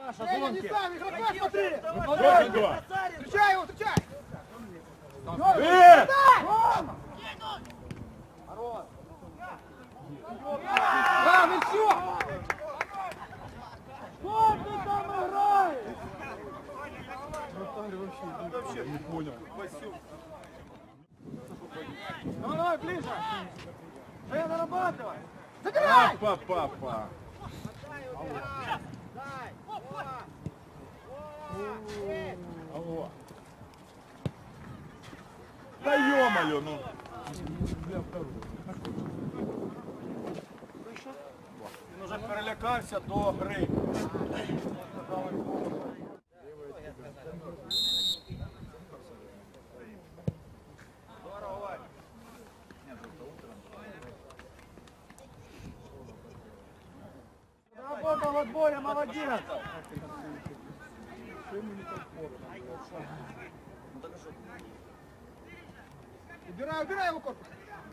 Саша, Женя, не гонки. сам, игрока смотри! Точно два. Встречай его, встречай! Рома! Хорош! Да, ну все! Что ты там играешь? Вообще не понял. Давай, ближе! Женя, нарабатывай! Забирай! Папа. Алло. Да ё-моё, ну. Він уже перелякався до гри. Работал в отборе, молодец! Убирай его корпус!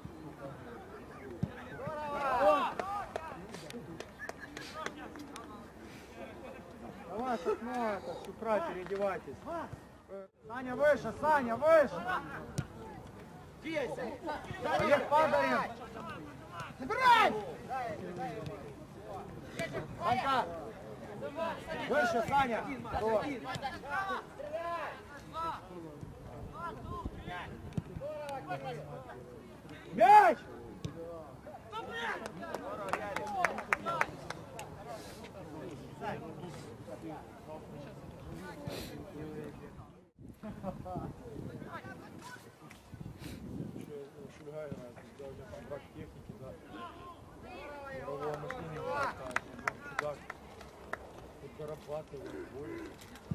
Давай, с окна, с утра переодевайтесь. Саня выше, Саня выше! Олег, падаем! Забирай! Санька! Выше, Саня! Хорош. Мяч! Шульгай у нас, да, у него контракт техники, да. Мирового мышления, чудак. Тут зарабатывает, боится.